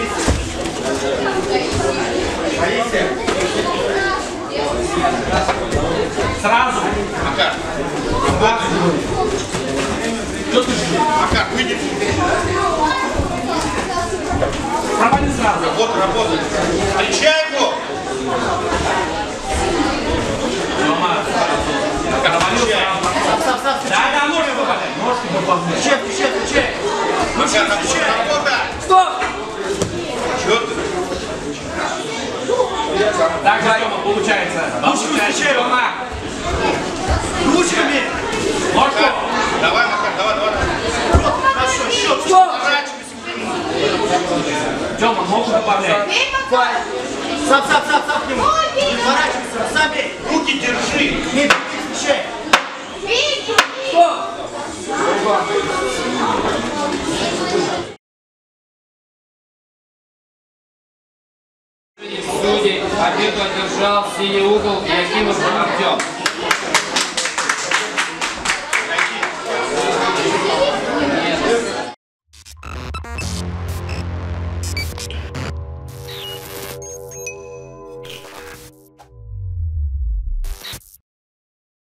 Сразу. Макар. Что ты ждешь? Макар, выйди. Провали сразу. Работай. Встречай его. Макар, провалил сразу. Да, ножки попадать. Ножки попадать. Включай. Макар, работа. Стоп! Чё ты? Так, Тёма, получается. Получается, Тёма. Ручками! Ложку. Давай, Макар, давай. Хорошо, счет! Стоп! Поворачивайся. Тёма, ногу добавляй. Сам к нему! Не поворачивайся, сам бей! Руки держи. Не включай! Стоп! Судей победу одержал синий угол Якимов Артем.